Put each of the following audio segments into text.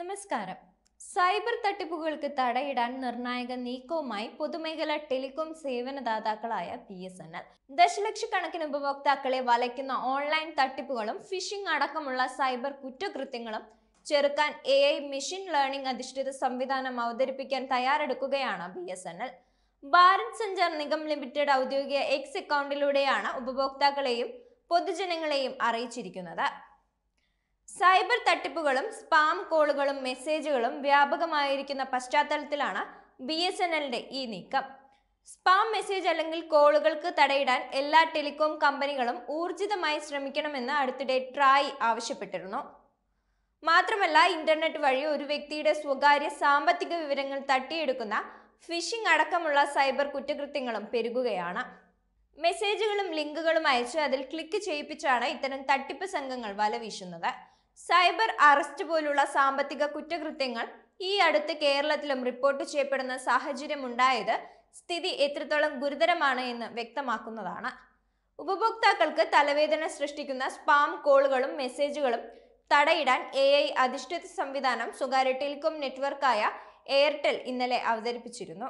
നമസ്കാരം. സൈബർ തട്ടിപ്പുകൾക്ക് തടയിടാൻ നിർണായക നീക്കവുമായി പൊതുമേഖലാ ടെലികോം സേവനദാതാക്കളായ BSNL. ദശലക്ഷക്കണക്കിന് ഉപഭോക്താക്കളെ വലയ്ക്കുന്ന ഓൺലൈൻ തട്ടിപ്പുകളും ഫിഷിംഗ് അടക്കമുള്ള സൈബർ കുറ്റകൃത്യങ്ങളും ചെറുക്കാൻ AI മെഷീൻ ലേണിംഗ് അധിഷ്ഠിത സംവിധാനം അവതരിപ്പിക്കാൻ തയ്യാറെടുക്കുകയാണ് BSNL. ഭാരത് സഞ്ചാർ നിഗം ലിമിറ്റഡ് ഔദ്യോഗിക X അക്കൗണ്ടിലൂടെയാണ് ഉപഭോക്താക്കളെയും പൊതുജനങ്ങളെയും അറിയിച്ചിരിക്കുന്നത്. സൈബർ തട്ടിപ്പുകളും സ്പാം കോളുകളും മെസ്സേജുകളും വ്യാപകമായിരിക്കുന്ന പശ്ചാത്തലത്തിലാണ് BSNLന്റെ ഈ നീക്കം. സ്പാം മെസ്സേജ് അല്ലെങ്കിൽ കോളുകൾക്ക് തടയിടാൻ എല്ലാ ടെലികോം കമ്പനികളും ഊർജിതമായി ശ്രമിക്കണമെന്ന് അടുത്തിടെ ട്രായ് ആവശ്യപ്പെട്ടിരുന്നു. മാത്രമല്ല, ഇന്റർനെറ്റ് വഴി ഒരു വ്യക്തിയുടെ സ്വകാര്യ സാമ്പത്തിക വിവരങ്ങൾ തട്ടിയെടുക്കുന്ന ഫിഷിംഗ് അടക്കമുള്ള സൈബർ കുറ്റകൃത്യങ്ങളും പെരുകുകയാണ്. മെസ്സേജുകളും ലിങ്കുകളും അയച്ച് അതിൽ ക്ലിക്ക് ചെയ്യിപ്പിച്ചാണ് ഇത്തരം തട്ടിപ്പ് സംഘങ്ങൾ വലവീശുന്നത്. സൈബർ അറസ്റ്റ് പോലുള്ള സാമ്പത്തിക കുറ്റകൃത്യങ്ങൾ ഈ അടുത്ത് കേരളത്തിലും റിപ്പോർട്ട് ചെയ്യപ്പെടുന്ന സാഹചര്യം ഉണ്ടായത് സ്ഥിതി എത്രത്തോളം ഗുരുതരമാണ് എന്ന് വ്യക്തമാക്കുന്നതാണ്. ഉപഭോക്താക്കൾക്ക് തലവേദന സൃഷ്ടിക്കുന്ന സ്പാം കോളുകളും മെസ്സേജുകളും തടയിടാൻ AI അധിഷ്ഠിത സംവിധാനം സ്വകാര്യ ടെലികോം നെറ്റ്വർക്കായ എയർടെൽ ഇന്നലെ അവതരിപ്പിച്ചിരുന്നു.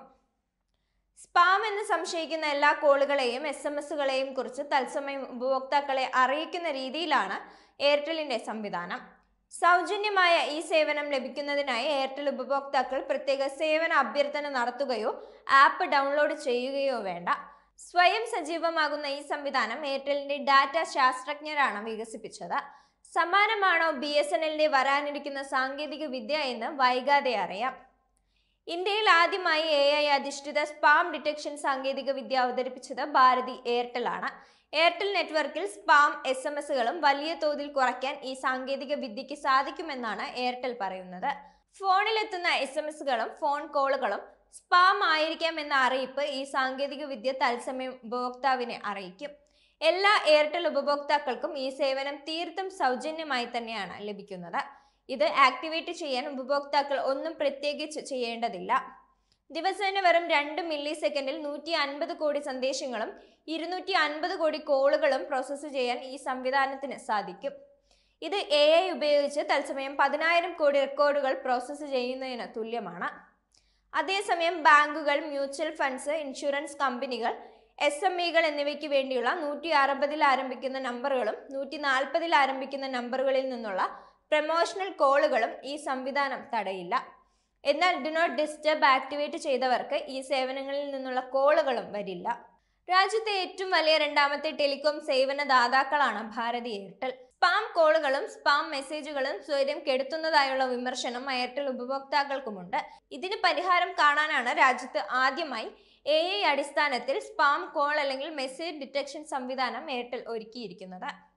സ്പാം എന്ന് സംശയിക്കുന്ന എല്ലാ കോളുകളെയും SMS-കളെയും കുറിച്ച് തത്സമയം ഉപഭോക്താക്കളെ അറിയിക്കുന്ന രീതിയിലാണ് എയർടെലിന്റെ സംവിധാനം. സൗജന്യമായ ഈ സേവനം ലഭിക്കുന്നതിനായി എയർടെൽ ഉപഭോക്താക്കൾ പ്രത്യേക സേവന അഭ്യർത്ഥന നടത്തുകയോ ആപ്പ് ഡൗൺലോഡ് ചെയ്യുകയോ വേണ്ട. സ്വയം സജീവമാകുന്ന ഈ സംവിധാനം എയർടെലിന്റെ ഡാറ്റ ശാസ്ത്രജ്ഞരാണ് വികസിപ്പിച്ചത്. സമാനമാണോ BSNLന്റെ വരാനിരിക്കുന്ന സാങ്കേതിക വിദ്യ എന്ന് വൈകാതെ അറിയാം. ഇന്ത്യയിൽ ആദ്യമായി AI അധിഷ്ഠിത സ്പാം ഡിറ്റക്ഷൻ സാങ്കേതിക വിദ്യ അവതരിപ്പിച്ചത് ഭാരതി എയർടെൽ ആണ്. എയർടെൽ നെറ്റ്വർക്കിൽ സ്പാം SMS-കളും വലിയ തോതിൽ കുറയ്ക്കാൻ ഈ സാങ്കേതിക വിദ്യയ്ക്ക് സാധിക്കുമെന്നാണ് എയർടെൽ പറയുന്നത്. ഫോണിലെത്തുന്ന SMS-കളും ഫോൺ കോളുകളും സ്പാം ആയിരിക്കാം എന്ന അറിയിപ്പ് ഈ സാങ്കേതിക വിദ്യ തത്സമയം ഉപഭോക്താവിനെ അറിയിക്കും. എല്ലാ എയർടെൽ ഉപഭോക്താക്കൾക്കും ഈ സേവനം തീർത്തും സൗജന്യമായി തന്നെയാണ് ലഭിക്കുന്നത്. ഇത് ആക്ടിവേറ്റ് ചെയ്യാൻ ഉപഭോക്താക്കൾ ഒന്നും പ്രത്യേകിച്ച് ചെയ്യേണ്ടതില്ല. ദിവസേന വെറും 2 മില്ലി സെക്കൻഡിൽ 150 കോടി സന്ദേശങ്ങളും 250 കോടി കോളുകളും പ്രോസസ്സ് ചെയ്യാൻ ഈ സംവിധാനത്തിന് സാധിക്കും. ഇത് AI ഉപയോഗിച്ച് തത്സമയം 10,000 കോടി റെക്കോർഡുകൾ പ്രോസസ്സ് ചെയ്യുന്നതിന് തുല്യമാണ്. അതേസമയം ബാങ്കുകൾ, മ്യൂച്വൽ ഫണ്ട്സ്, ഇൻഷുറൻസ് കമ്പനികൾ, SMEകൾ എന്നിവയ്ക്ക് വേണ്ടിയുള്ള 160-ൽ ആരംഭിക്കുന്ന നമ്പറുകളും 140-ൽ ആരംഭിക്കുന്ന നമ്പറുകളിൽ നിന്നുള്ള പ്രമോഷണൽ കോളുകളും ഈ സംവിധാനം തടയില്ല. എന്നാൽ ഡു നോട്ട് ഡിസ്റ്റർബ് ആക്ടിവേറ്റ് ചെയ്തവർക്ക് ഈ സേവനങ്ങളിൽ നിന്നുള്ള കോളുകളും വരില്ല. രാജ്യത്തെ ഏറ്റവും വലിയ രണ്ടാമത്തെ ടെലികോം സേവനദാതാക്കളാണ് ഭാരതി എയർടെൽ. സ്പാം കോളുകളും സ്പാം മെസ്സേജുകളും സ്വയം കെടുത്തുന്നതായുള്ള വിമർശനം എയർടെൽ ഉപഭോക്താക്കൾക്കുമുണ്ട്. ഇതിന് പരിഹാരം കാണാനാണ് രാജ്യത്ത് ആദ്യമായി AI അടിസ്ഥാനത്തിൽ സ്പാം കോൾ അല്ലെങ്കിൽ മെസ്സേജ് ഡിറ്റക്ഷൻ സംവിധാനം എയർടെൽ ഒരുക്കിയിരിക്കുന്നത്.